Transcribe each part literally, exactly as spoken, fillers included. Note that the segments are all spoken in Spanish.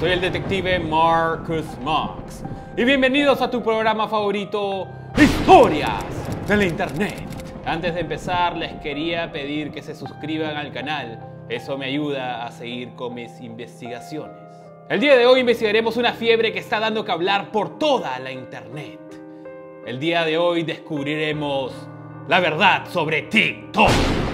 soy el detective Marcus Marks y bienvenidos a tu programa favorito, Historias de la Internet. Antes de empezar, les quería pedir que se suscriban al canal, eso me ayuda a seguir con mis investigaciones. El día de hoy investigaremos una fiebre que está dando que hablar por toda la Internet. El día de hoy descubriremos la verdad sobre TikTok.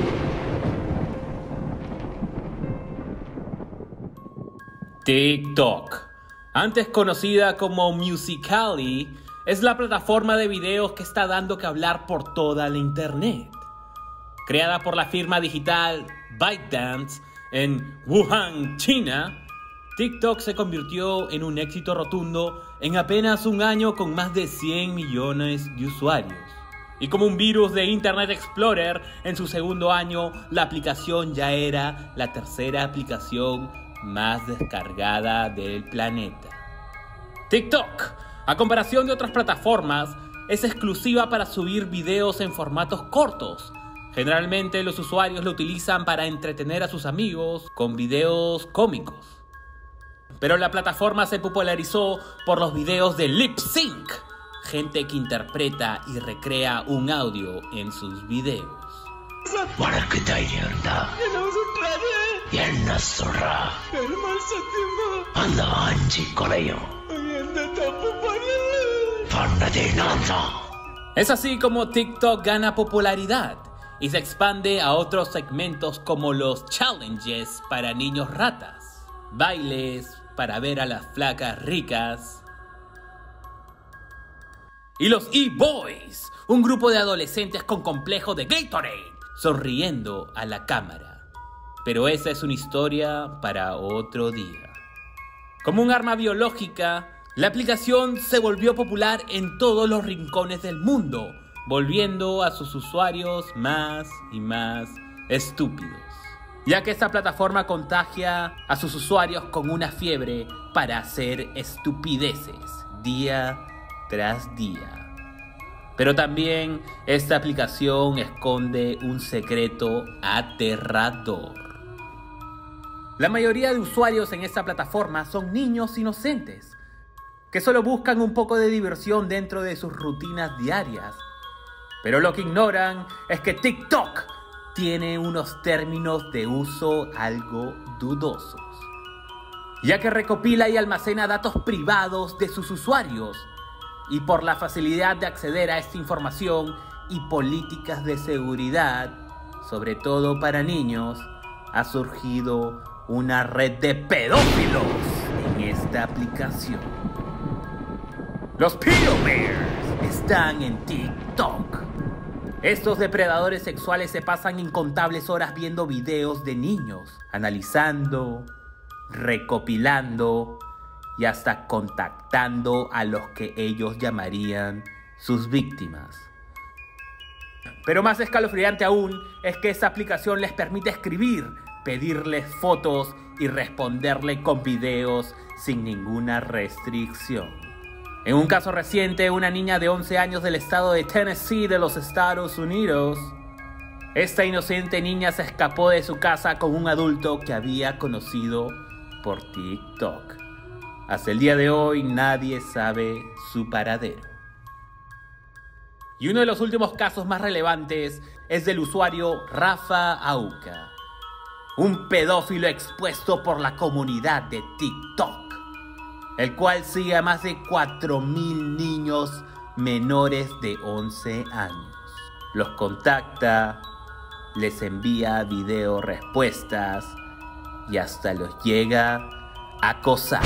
TikTok, antes conocida como Musical.ly, es la plataforma de videos que está dando que hablar por toda la Internet. Creada por la firma digital ByteDance en Wuhan, China, TikTok se convirtió en un éxito rotundo en apenas un año con más de cien millones de usuarios. Y como un virus de Internet Explorer, en su segundo año, la aplicación ya era la tercera aplicación más descargada del planeta. TikTok, a comparación de otras plataformas, es exclusiva para subir videos en formatos cortos. Generalmente los usuarios lo utilizan para entretener a sus amigos con videos cómicos. Pero la plataforma se popularizó por los videos de lip sync, gente que interpreta y recrea un audio en sus videos. Es así como TikTok gana popularidad y se expande a otros segmentos como los challenges para niños ratas, bailes para ver a las flacas ricas y los e-boys, un grupo de adolescentes con complejo de Gatorade, sonriendo a la cámara. Pero esa es una historia para otro día. Como un arma biológica, la aplicación se volvió popular en todos los rincones del mundo, volviendo a sus usuarios más y más estúpidos, ya que esta plataforma contagia a sus usuarios con una fiebre para hacer estupideces día tras día. Pero también esta aplicación esconde un secreto aterrador. La mayoría de usuarios en esta plataforma son niños inocentes, que solo buscan un poco de diversión dentro de sus rutinas diarias. Pero lo que ignoran es que TikTok tiene unos términos de uso algo dudosos, ya que recopila y almacena datos privados de sus usuarios, y por la facilidad de acceder a esta información y políticas de seguridad, sobre todo para niños, ha surgido una red de pedófilos en esta aplicación. Los Pedo Bears están en TikTok. Estos depredadores sexuales se pasan incontables horas viendo videos de niños, analizando, recopilando y hasta contactando a los que ellos llamarían sus víctimas. Pero más escalofriante aún es que esta aplicación les permite escribir, pedirles fotos y responderle con videos sin ninguna restricción. En un caso reciente, una niña de once años del estado de Tennessee de los Estados Unidos, esta inocente niña se escapó de su casa con un adulto que había conocido por TikTok. Hasta el día de hoy nadie sabe su paradero. Y uno de los últimos casos más relevantes es del usuario Rafa Auca, un pedófilo expuesto por la comunidad de TikTok, el cual sigue a más de cuatro mil niños menores de once años. Los contacta, les envía video respuestas y hasta los llega a acosar.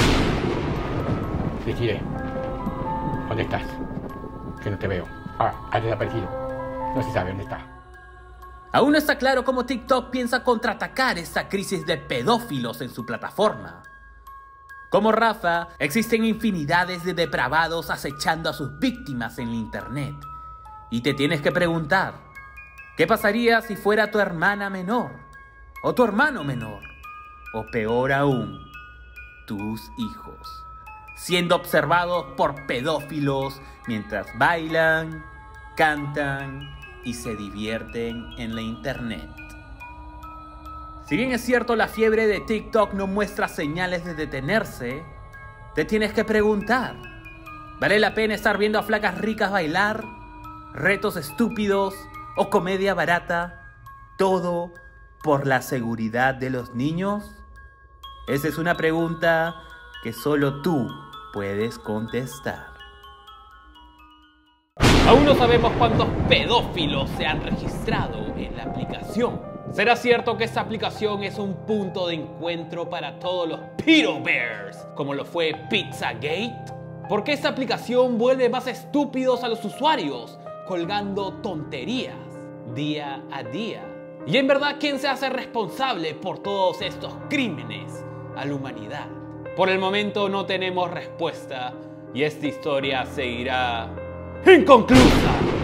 Deciré, ¿dónde estás? Que no te veo. Ah, has desaparecido. No se sabe dónde está. Aún no está claro cómo TikTok piensa contraatacar esta crisis de pedófilos en su plataforma. Como Rafa, existen infinidades de depravados acechando a sus víctimas en la internet. Y te tienes que preguntar, ¿qué pasaría si fuera tu hermana menor? ¿O tu hermano menor? O peor aún, tus hijos, siendo observados por pedófilos mientras bailan, cantan y se divierten en la internet. Si bien es cierto la fiebre de TikTok no muestra señales de detenerse, te tienes que preguntar, ¿vale la pena estar viendo a flacas ricas bailar? ¿Retos estúpidos o comedia barata? ¿Todo por la seguridad de los niños? Esa es una pregunta que solo tú puedes contestar. Aún no sabemos cuántos pedófilos se han registrado en la aplicación. ¿Será cierto que esta aplicación es un punto de encuentro para todos los pedo bears, como lo fue Pizzagate? ¿Por qué esta aplicación vuelve más estúpidos a los usuarios, colgando tonterías día a día? Y en verdad, ¿quién se hace responsable por todos estos crímenes a la humanidad? Por el momento no tenemos respuesta y esta historia seguirá inconclusa.